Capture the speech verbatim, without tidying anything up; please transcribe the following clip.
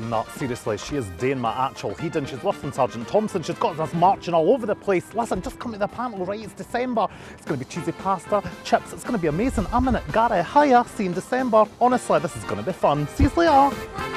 No, seriously, she is doing my actual heeding. She's worse than Sergeant Thompson. She's got us marching all over the place. Listen, just come to the panel, right? It's December. It's going to be cheesy pasta, chips. It's going to be amazing. I'm in it. Gary, hiya. See you in December. Honestly, this is going to be fun. See you later.